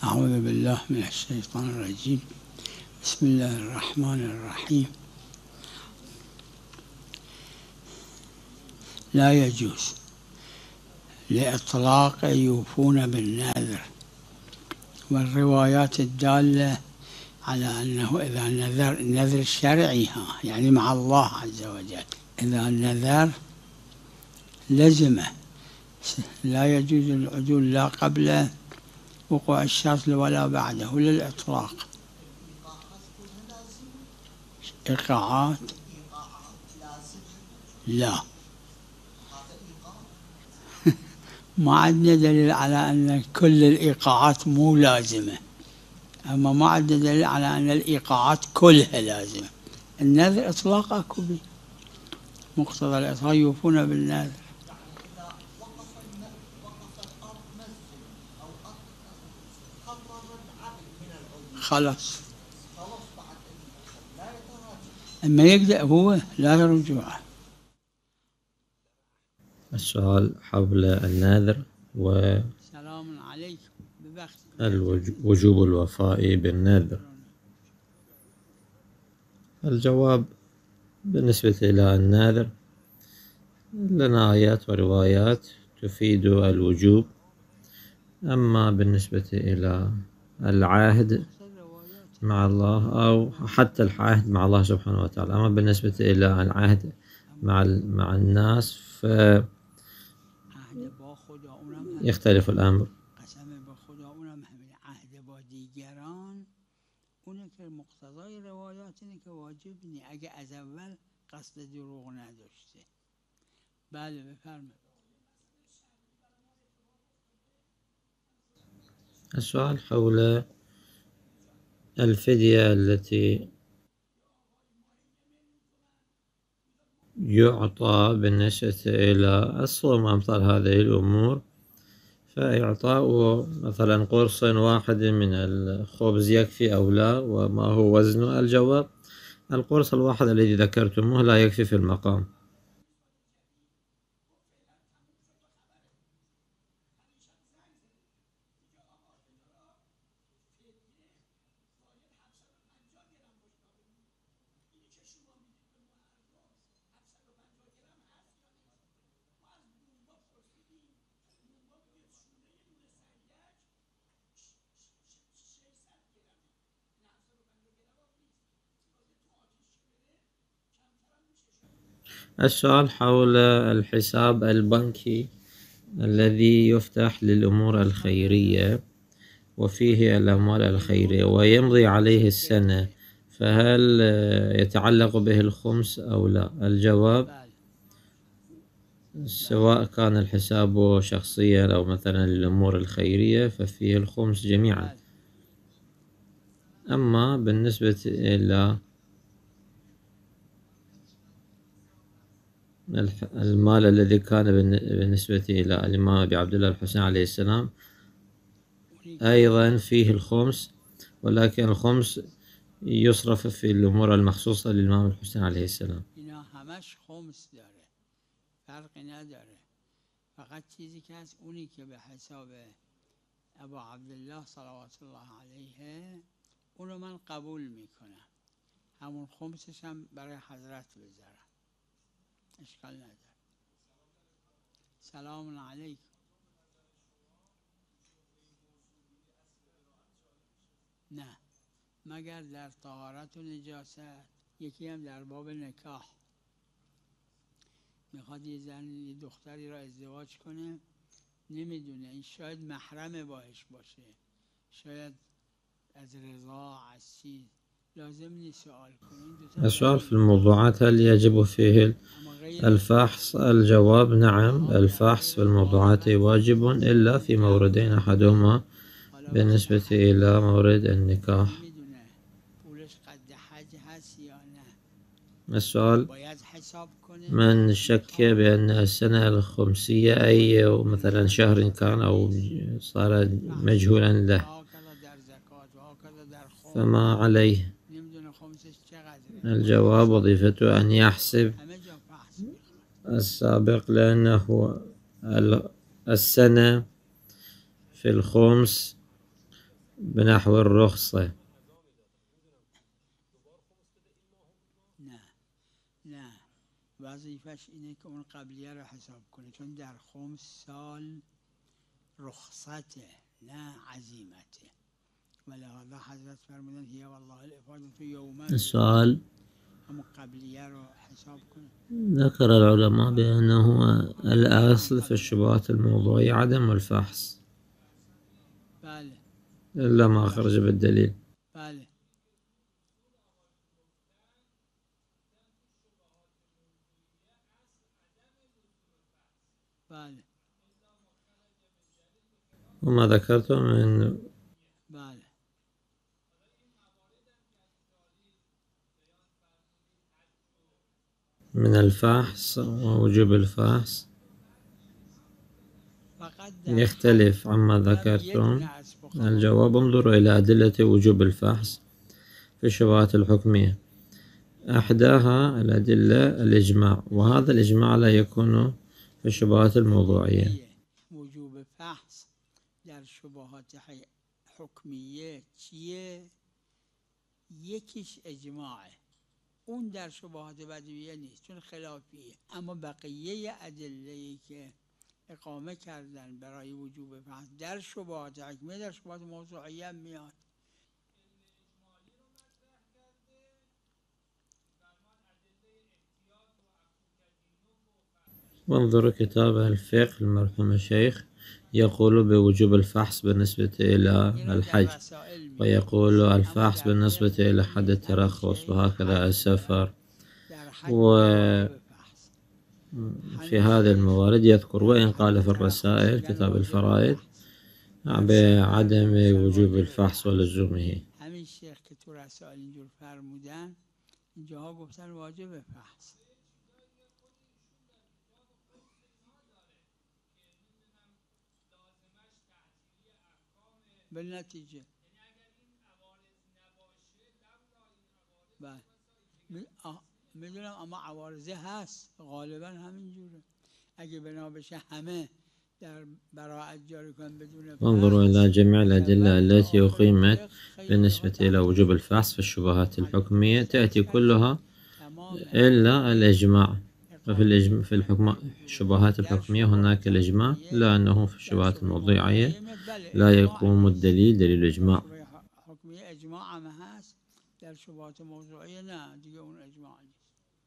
أعوذ بالله من الشيطان الرجيم. بسم الله الرحمن الرحيم. لا يجوز لإطلاق يوفون بالنذر، والروايات الدالة على أنه إذا نذر الشرعي يعني مع الله عز وجل، إذا نذر لزمه، لا يجوز العدول لا قبل وقوع الشرط ولا بعده للإطلاق. إيقاعات لا، ما عندنا دليل على أن كل الإيقاعات مو لازمة، أما ما عندنا دليل على أن الإيقاعات كلها لازمة. النذر إطلاق أكو به، مقتضى الإطلاق يوفون بالنذر. خلاص، أما يقدر هو لا رجوع. السؤال حول النذر سلام عليكم ووجوب الوفاء بالنذر. الجواب بالنسبة إلى النذر لنا آيات وروايات تفيد الوجوب، أما بالنسبة إلى العهد مع الله أو حتى العهد مع الله سبحانه وتعالى، أما بالنسبة إلى العهد مع الناس يختلف الأمر. مقتضای روایات اینه که واجب نی اگه از اول قصد دروغ نداشته. بله بفرمایید. السؤال حول الفدية التي يعطى بالنسبة إلى الصوم أمثال هذه الأمور، فإعطاء مثلا قرص واحد من الخبز يكفي أو لا، وما هو وزنه؟ الجواب القرص الواحد الذي ذكرتموه لا يكفي في المقام. السؤال حول الحساب البنكي الذي يفتح للأمور الخيرية وفيه الأموال الخيرية ويمضي عليه السنة، فهل يتعلق به الخمس أو لا؟ الجواب سواء كان الحساب شخصيا أو مثلا للأمور الخيرية ففيه الخمس جميعا. أما بالنسبة إلى المال الذي كان بالنسبة إلى الإمام أبي عبد الله الحسين عليه السلام أيضا فيه الخمس، ولكن الخمس يصرف في الأمور المخصوصة للإمام الحسين عليه السلام. اینا همش خمس داره، فرقی نداره، فقط چیزی که از اونی که به حساب ابو عبدالله صلوات الله علیه اونو من قبول میکنم، همون خمسش هم برای حضرت بذارم، اشکال نداره. سلام علیکم. نه، مگر در طهارت و نجاست. یکی هم در باب نکاح، میخواد یه زن یه دختری را ازدواج کنه، نمیدونه این شاید محرم باش باشه، شاید از رضا از چیز، لازم نیست سوال کنه. السؤال في الموضوعات هل يجب فيه الفحص؟ الجواب نعم، الفحص في الموضوعات واجب إلا في موردين، أحدهما بالنسبة إلى مورد النكاح. السؤال من شك بأن السنة الخمسية أي مثلا شهر كان أو صار مجهولا له فما عليه؟ الجواب وظيفته أن يحسب السابق، لأنه السنة في الخمس بنحو الرخصة. نه وظیفش اینه که اون قبلیه رو حساب کنه، چون در خمس سال رخصته نه عزیمته، ولهذا حضرت فرمودن هی والله الافاده تو یومن. السؤال: همون قبلیه رو حساب کنه. ذكر العلماء بأنه الأصل في الشبهات الموضوعية عدم الفحص بله إلا ما خرج بالدليل. بله بله وما ذكرته من بله من الفحص ووجوب الفحص فقط در يختلف عما یه ذكرتم. دونه از فقها الجواب: انظروا إلى أدلة وجوب الفحص في الشبهات الحكمية. أحداها الأدلة الإجماع، وهذا الإجماع لا يكون في الشبهات الموضوعية. وجوب فحص در شبهات حکمیه چیه؟ یکیش اجماعه، اون در شبهات بدیهیه نیست چون خلافیه، اما بقیه ادله‌ای که اقامه کردن برای وجوب فحص در شبهات حکمیه در شبهات موضوعیه میاد. وانظروا كتاب الفقه المرحوم الشيخ يقول بوجوب الفحص بالنسبة إلى الحج، ويقول الفحص بالنسبة إلى حد الترخص، وهكذا السفر. وفي هذه الموارد يذكر، وإن قال في الرسائل كتاب الفرائض، بعدم وجوب الفحص ولزومه. همین شیخ که تو رسائل اینجور فرمودن اینجاها گفتن واجب فحص. به نتیجه میدونم اما عوارضه هست، غالبا همینجوره. اگه بنا بشه همه در براءت جاری کنن بدون وانظروا إلى جميع الأدلة التي أقيمت بالنسبة إلى وجوب الفحص في الشبهات الحكمية تأتي كلها إلا الإجماع. ففي الشبهات الحكمية هناك الإجماع، إلا أنه في الشبهات الموضوعية لا يقوم الدليل دليل الإجماع. حکمیه اجماع هم هست، در شبهات موضوعیه نه دیگه اون اجماع نیست.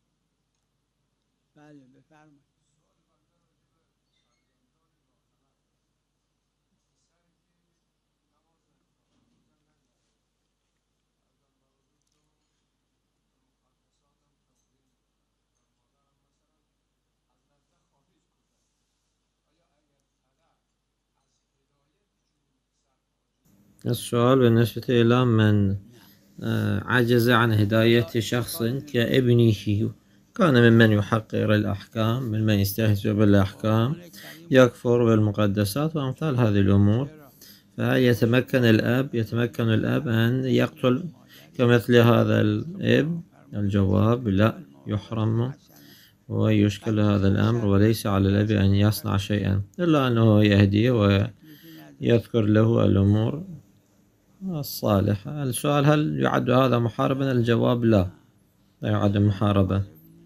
بله بفرمایید. السؤال بالنسبة إلى من عجز عن هداية شخص كابنه، كان ممن يحقر الأحكام، ممن يستهزئ بالأحكام، يكفر بالمقدسات وأمثال هذه الأمور، فهل يتمكن الأب أن يقتل كمثل هذا الابن؟ الجواب: لا، يحرم ويشكل هذا الأمر، وليس على الأب أن يصنع شيئا إلا أنه يهديه ويذكر له الأمور الصالحة. السؤال: هل يعد هذا محاربا؟ الجواب: لا، لا يعد محاربا.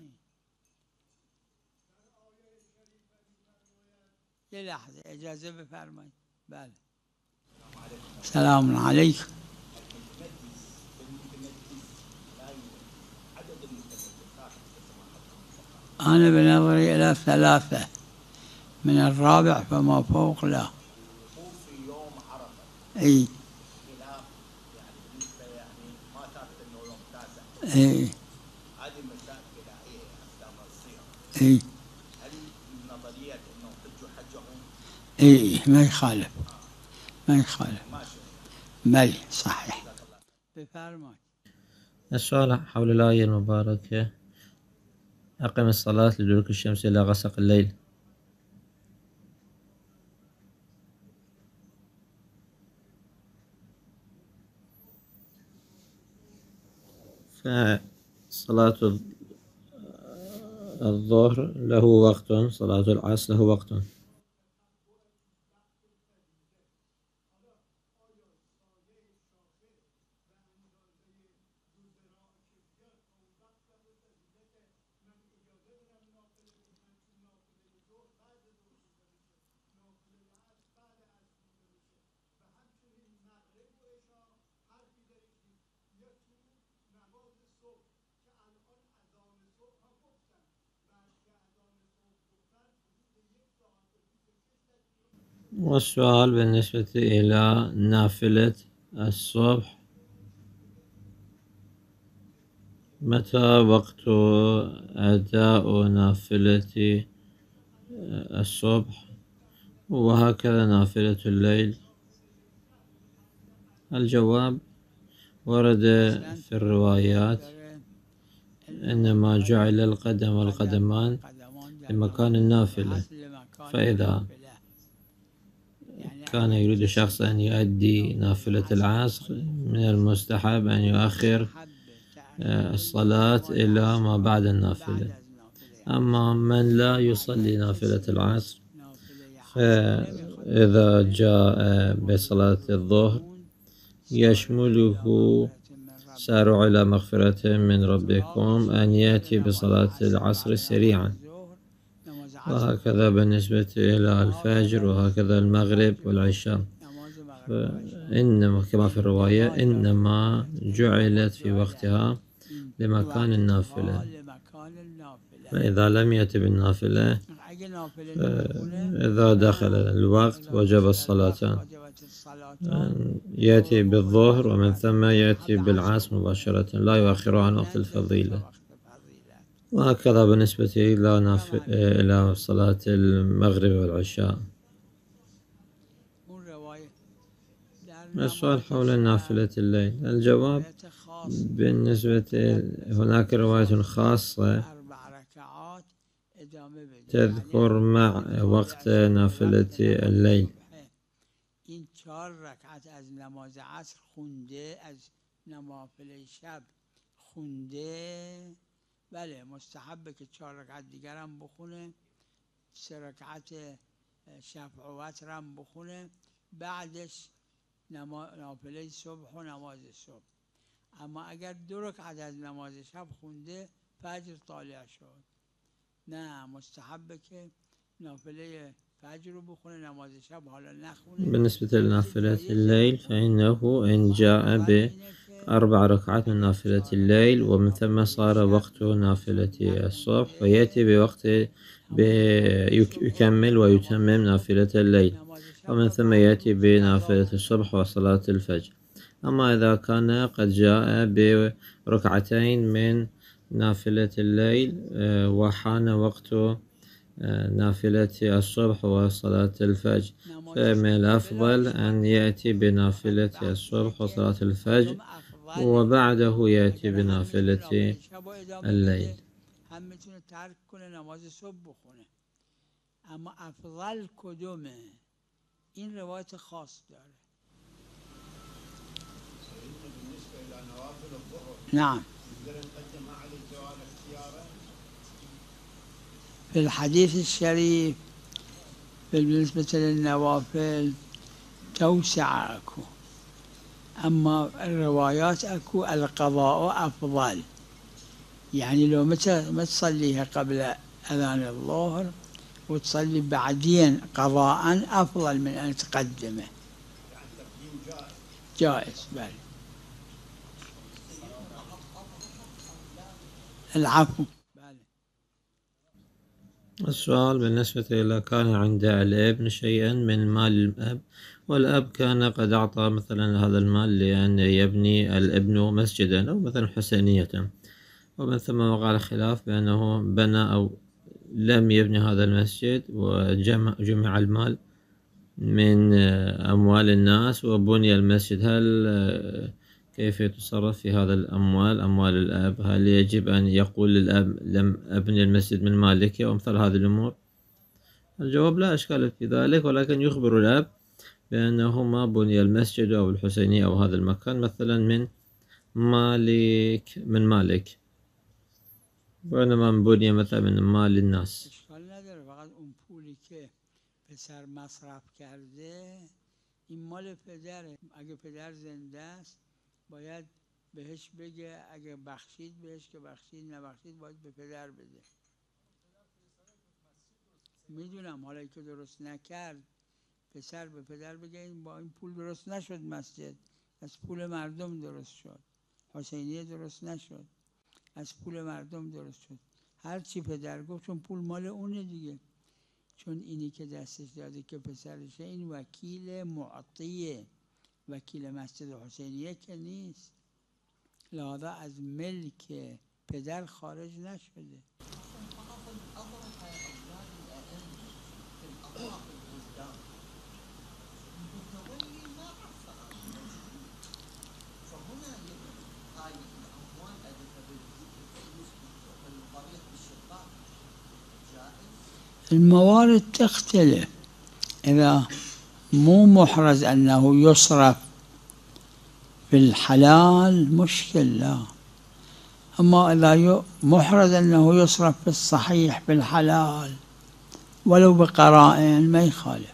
یه لحظه اجازه بفرمایید. بله سلام علیکم. أنا بنظري إلى 3 من الرابع فما فوق لا. اي اي هذه مسائل بدائيه احكام الصيغ. اي هل نظريه انه حجوا حجهم؟ اي ما يخالف ما يخالف. ماشي. بلي صحيح. بفرمایید. السؤال حول الآية المباركة: أقم الصلاة لدلوك الشمس إلى غسق الليل. فصلاة الظهر له وقت، صلاة العصر له وقت. والسؤال بالنسبة إلى نافلة الصبح، متى وقت أداء نافلة الصبح، وهكذا نافلة الليل؟ الجواب ورد في الروايات إنما جعل القدم والقدمان لمكان النافلة، فإذا كان يريد شخص أن يؤدي نافلة العصر من المستحب أن يؤخر الصلاة إلى ما بعد النافلة. أما من لا يصلي نافلة العصر فإذا جاء بصلاة الظهر يشمله سارعوا إلى مغفرة من ربكم أن يأتي بصلاة العصر سريعا، وهكذا بالنسبة إلى الفجر، وهكذا المغرب والعشاء، إنما كما في الرواية إنما جعلت في وقتها لمكان النافلة، فإذا لم يأتي بالنافلة إذا دخل الوقت وجب الصلاتان، يأتي بالظهر ومن ثم يأتي بالعصر مباشرة لا يؤخر عن وقت الفضيلة، وهكذا بالنسبة إلى صلاة المغرب والعشاء. السؤال حول نافلة الليل، الجواب بالنسبة هناك رواية خاصة تذكر مع وقت نافلة الليل. این 4 رکعت از نماز عصر خونده، از نوافل شب خونده، بله مستحبه که 4 رکعت دیگر هم بخونه، 3 رکعت شفع و وتر هم بخونه، بعدش نافله صبح و نماز صبح. اما اگر 2 رکعت از نماز شب خونده فجر طالع شد، نه مستحبه که نافله فجر بخونه، نماز شب حالا نخونه. بالنسبة لنافلة الليل فإنه إن جاء ب4 ركعات من نافلة الليل ومن ثم صار وقت نافلة الصبح فيأتي بوقت يكمل ويتمم نافلة الليل، ومن ثم يأتي بنافلة الصبح وصلاة الفجر. أما إذا كان قد جاء بركعتين من نافلة الليل وحان وقت نافلة الصبح وصلاة الفجر، فمن الأفضل أن يأتي بنافلة الصبح وصلاة الفجر وبعده يأتي بنافلة الليل. هم میتونه ترک کنه نماز صبح بخونه، اما افضل کدومه؟ این روایت خاص داره. نعم في الحديث الشريف بالنسبة للنوافل توسع أكو، أما الروايات أكو القضاء أفضل، يعني لو متى ما تصليها قبل أذان الظهر وتصلي بعدين قضاء أفضل من أن تقدمه. جائز بل العفو. السؤال بالنسبة إلى كان عند الابن شيئا من مال الأب، والأب كان قد أعطى مثلا هذا المال لأن يبني الابن مسجدا أو مثلا حسينية، ومن ثم وقع الخلاف بأنه بنى أو لم يبني هذا المسجد وجمع المال من أموال الناس وبني المسجد، هل كيف يتصرف في هذا الأموال، أموال الأب؟ هل يجب أن يقول للأب لم أبني المسجد من مالك أو مثل هذه الأمور؟ الجواب لا إشكال في ذلك، ولكن يخبر الأب بأنه ما بني المسجد أو الحسينية أو هذا المكان مثلا من مالك، وإنما بني مثلا من مال الناس. اشکال نداره، فقط اون پولی که پسر مصرف کرده این مال پدره. اگه پدر زنده است باید بهش بگه، اگه بخشید بهش که بخشید، نبخشید باید به پدر بده. میدونم حالا که درست نکرد پسر به پدر بگه این با این پول درست نشد مسجد، از پول مردم درست شد، حسینیه درست نشد، از پول مردم درست شد. هر چی پدر گفت چون پول مال اونه دیگه، چون اینی که دستش داده که پسرشه این وکیل معطیه، وکیل مسجد حسینیه که نیست، لذا از ملک پدر خارج نشده. الموارد تختلف، إذا مو محرز أنه يصرف في الحلال مشكل لا، أما إذا محرز أنه يصرف في الصحيح في الحلال ولو بقرائن ما يخالف.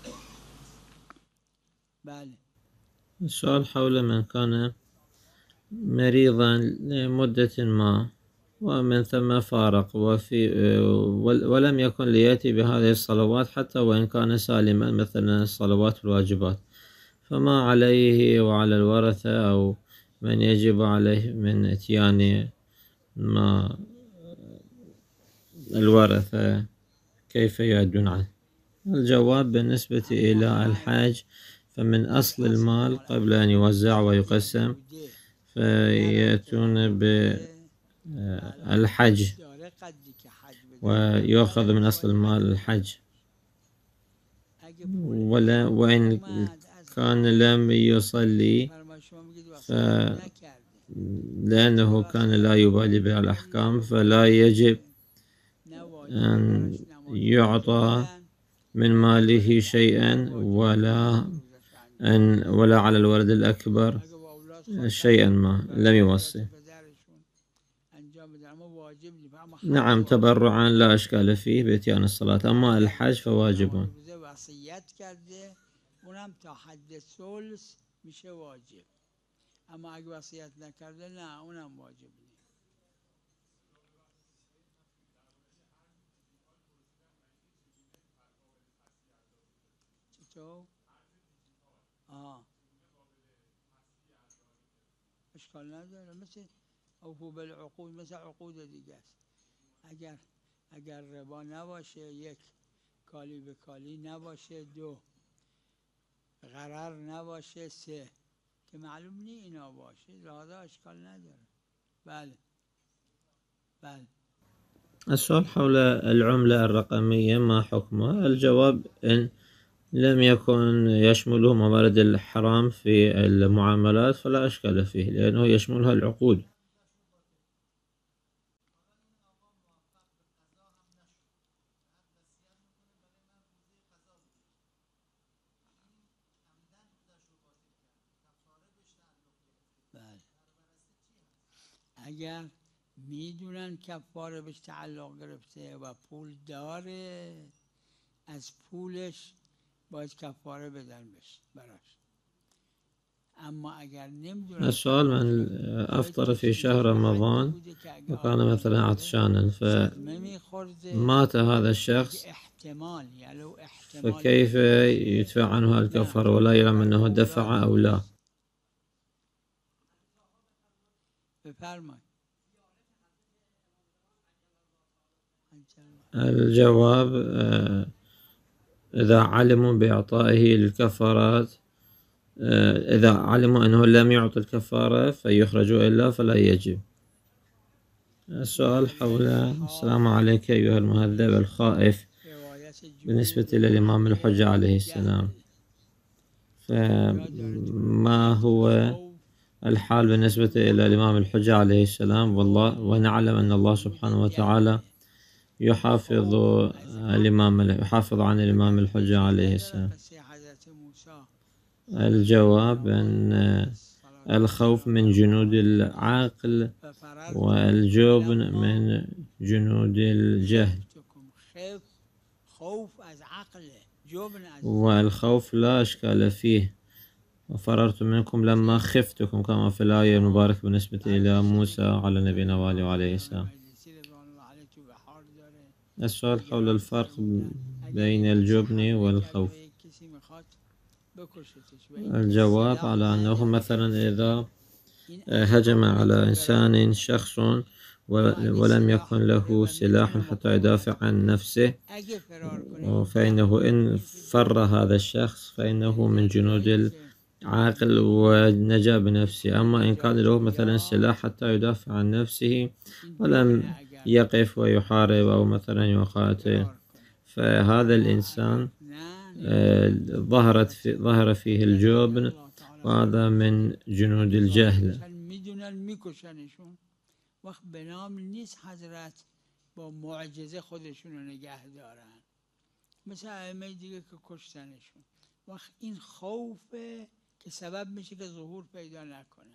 السؤال حول من كان مريضا لمدة ما ومن ثم فارق ولم يكن ليأتي بهذه الصلوات حتى وإن كان سالما، مثلا الصلوات والواجبات، فما عليه وعلى الورثة أو من يجب عليه من إتيان ما الورثة كيف يؤدون عنه؟ الجواب بالنسبة إلى الحج فمن أصل المال قبل أن يوزع ويقسم فيأتون بالحج ويأخذ من أصل المال الحج، وإن كان لم يصلي لأنه كان لا يبالي بالأحكام فلا يجب أن يعطى من ماله شيئا ولا على الولد الأكبر شيئا ما لم يوصي. نعم تبرعا لا أشكال فيه بإتيان الصلاة، أما الحج فواجب. اما اگه وصیت نکرده نه اونم واجب نیست. چطور؟ اشکال نداره، مثل اوفو بالعقود، مثل عقود دیگه است. اگر ربا نباشه، یک کالی به کالی نباشه، دو غرر نباشه، سه که معلوم نی اینا باشه، لذا اشکال نداره. بله. السؤال حول العملة الرقمية ما حكمها؟ الجواب إن لم يكن يشمله موارد الحرام في المعاملات فلا أشكال فيه، لأنه يشملها العقود. اگر میدونن کفاره بهش تعلق گرفته و پول داره، از پولش باید کفاره بدن براش. اما اگر نمیدونن. السؤال من أفطر في شهر رمضان وكان مثلا عطشانا فمات هذا الشخص، فكيف يدفع عنه الكفارة ولا يعلم أنه دفع أو لا؟ الجواب إذا علموا بإعطائه للكفارات، إذا علموا أنه لم يعطي الكفارة فيخرجوا إلا فلا يجب. السؤال حول السلام عليك أيها المهذب الخائف بالنسبة للإمام الحجة عليه السلام، فما هو الحال بالنسبة إلى الإمام الحجة عليه السلام؟ والله ونعلم أن الله سبحانه وتعالى يحافظ عن الإمام الحجة عليه السلام. الجواب أن الخوف من جنود العقل والجبن من جنود الجهل، والخوف لا أشكال فيه، وفررت منكم لما خفتكم كما في الآية المباركة بالنسبة إلى موسى على نبينا وعليه السلام. السؤال حول الفرق بين الجبن والخوف. الجواب على أنه مثلا إذا هجم على إنسان شخص ولم يكن له سلاح حتى يدافع عن نفسه، اگه فرار کنه فإنه إن فر هذا الشخص فإنه من جنود العاقل ونجا بنفسه. أما إن كان له مثلا سلاح حتى يدافع عن نفسه ولم يقف ويحارب أو مثلا يقاتل، فهذا الإنسان ظهر فيه الجبن، وهذا من جنود الجهل. میدونن میکشنشون، وقت به نام نیست حضرت با معجزه خودشون رو نگه دارن، مثل ائمه دیگه که کشتنشون. وقت این خوفه که سبب میشه که ظهور پیدا نکنن.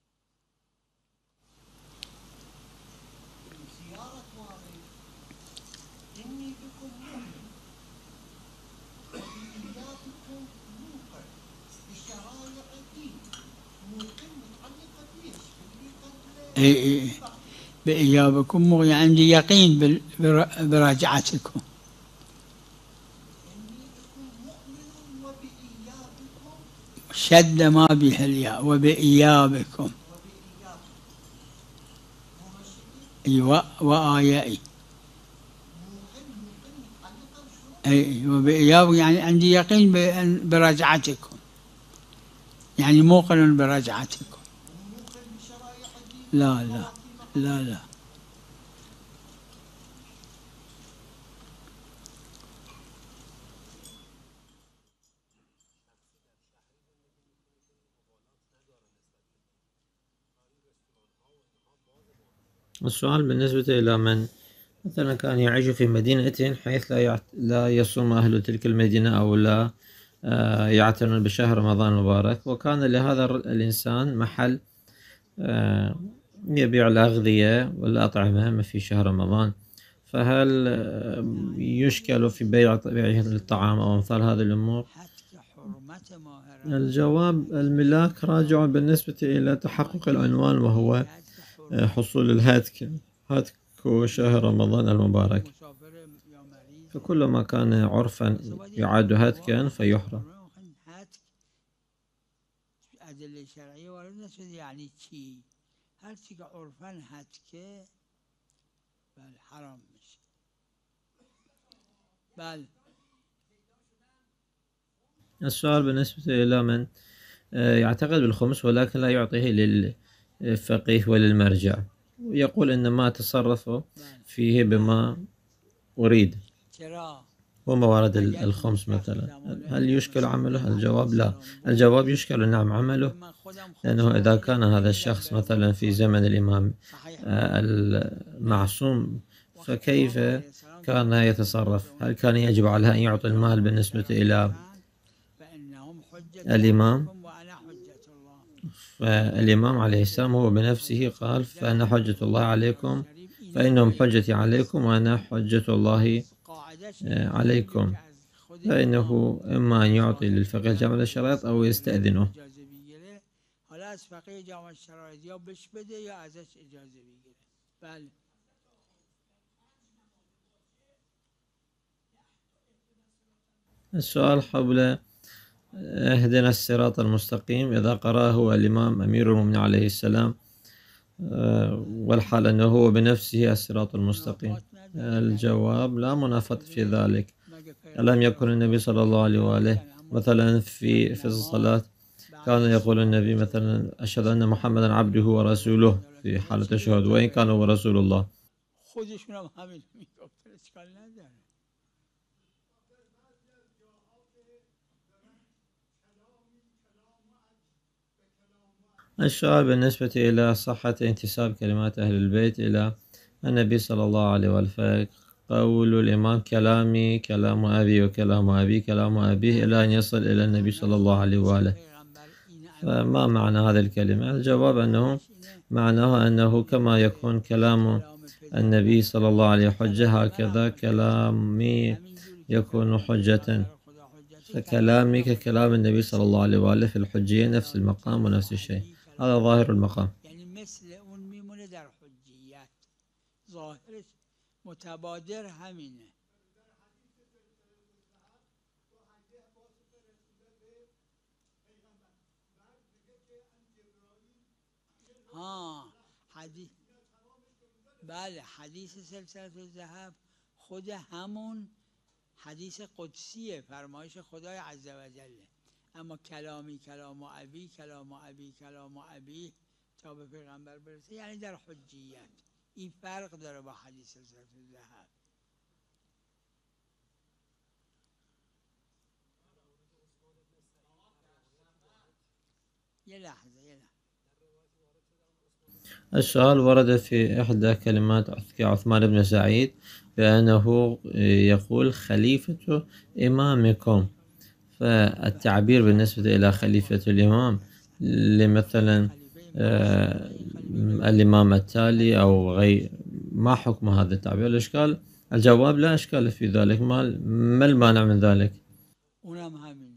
زيارة والد إني بكم مؤمن وبإيابكم موقن بشرائع الدين. موقن متعلقة بإيش؟ إيه بإيابكم، عندي يقين برجعتكم. إني بكم مؤمن وبإيابكم شد ما به الياء وبإيابكم. أيوة وآيائي. أي وبإيابكم يعني عندي يقين برجعتكم، يعني موقن برجعتكم. لا لا لا لا. السؤال بالنسبة إلى من مثلا كان يعيش في مدينة حيث لا يصوم أهل تلك المدينة أو لا يعتنون بشهر رمضان المبارك، وكان لهذا الإنسان محل يبيع الأغذية والأطعمة في شهر رمضان، فهل يشكل في بيعه الطعام أو أمثال هذه الأمور؟ الجواب الملاك راجع بالنسبة إلى تحقق العنوان، وهو حصول الهاتك شهر رمضان المبارك، فكل ما كان عرفا يعد هاتكا فيحرم. ادله شرعی وارد نشده یعنی چی؟ هر چی که عرفاً هتکه بله حرام میشه. بله. السؤال بالنسبة إلى من يعتقد بالخمس ولكن لا يعطيه للفقيه وللمرجع، ويقول إن ما تصرف فيه بما أريد وما ورد الخمس مثلا، هل يشكل عمله؟ الجواب لا. الجواب يشكل نعم عمله، لأنه إذا كان هذا الشخص مثلا في زمن الإمام المعصوم فكيف كان يتصرف؟ هل كان يجب عليه أن يعطي المال بالنسبة إلى الإمام؟ فالإمام عليه السلام هو بنفسه قال فأنا حجة الله عليكم، فإنهم حجتي عليكم وأنا حجة الله عليكم، فإنه إما أن يعطي للفقيه جامع الشرائط أو يستأذنه. السؤال حول اهدنا الصراط المستقيم إذا قرأه الإمام أمير المؤمنين عليه السلام والحال أنه هو بنفسه الصراط المستقيم. الجواب لا منافاة في ذلك. ألم يكن النبي صلى الله عليه وآله مثلا في الصلاة كان يقول النبي مثلا أشهد أن محمدا عبده ورسوله في حالة الشهود وإن كان هو رسول الله. السؤال بالنسبة إلى صحة انتساب كلمات أهل البيت إلى النبي صلى الله عليه وآله، قول الإمام كلامي كلام أبي وكلام أبي كلام أبيه إلى أن يصل إلى النبي صلى الله عليه وآله، فما معنى هذه الكلمة؟ الجواب أنه معناه أنه كما يكون كلام النبي صلى الله عليه حجة هكذا كلامي يكون حجة، فكلامي ككلام النبي صلى الله عليه وآله في الحجية نفس المقام ونفس الشيء، هذا ظاهر المقام. يعني مثل اون میمونه در حجیت، ظاهرش متبادر همینه. ها حدیث بله حدیث سلسله الذهب خود همون حدیث قدسیه، فرمایش خدای عز و جله. اما کلامی کلام و ابی کلام و ابی کلام و ابی تا به پیغمبر برسه، یعنی در حجیت. این فرق داره با حدیث سلسله الذهب. یه لحظه. السؤال ورد في إحدى كلمات عثمان بن سعيد بأنه يقول خليفة إمامكم، فالتعبير بالنسبة إلى خليفة الإمام لمثلا الإمام التالي أو غير، ما حكم هذا التعبير؟ الإشكال الجواب لا إشكال في ذلك، ما المانع من ذلك؟ اونم همینه.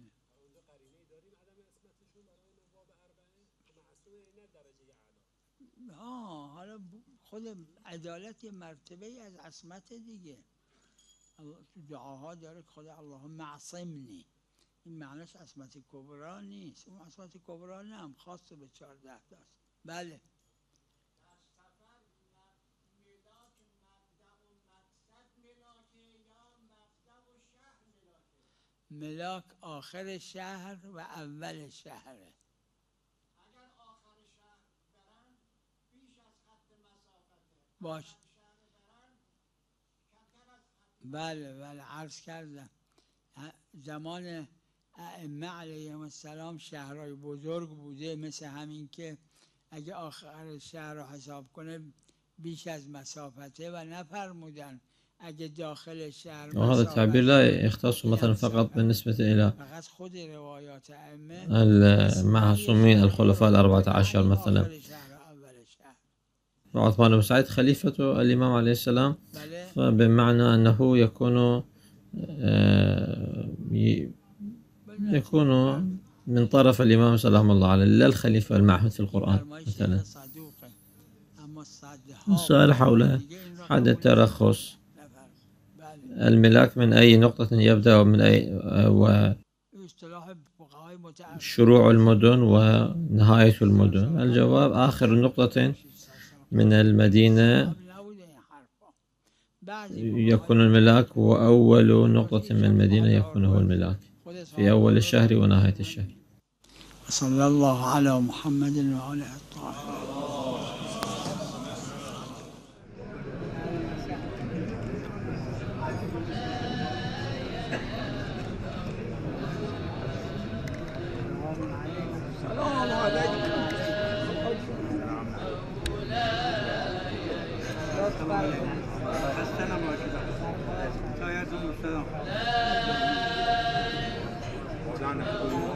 حالا خود عدالت یه مرتبه از عصمت دیگه. تو دعاها داره که خدا اللهم عصمنی، این معنیش عصمت کبرا نیست. اون عصمت کبرا نه، هم خاصه به 14 تاست. بله ملاک آخر شهر و اول شهره. اگر آخر شهر برن بیش از حد مسافته، باش. شهر برن کمتر از حد. بله عرض کردم زمان ائمه علیهم السلام شهرهای بزرگ بوده، مثل همین که اگه آخر شهر رو حساب کنه بیش از مسافته، و نفرمودن اگه داخل شهر. وهذا التعبير لا يختص مثلا فقط بالنسبة إلى فقط خود روایات ائمه المعصومين الخلفاء ال14 مثلا. وعثمان بن سعيد خليفة الإمام عليه السلام، فبمعنى أنه يكون من طرف الإمام سلام الله عليه، لا الخليفة المعهود في القرآن مثلا. السؤال حول حد الترخص، الملاك من أي نقطة يبدأ ومن أي شروع المدن ونهاية المدن؟ الجواب آخر نقطة من المدينة يكون الملاك، وأول نقطة من المدينة يكون هو الملاك في أول الشهر ونهاية الشهر. صلى الله على محمد وعلى الطاهرين. السلام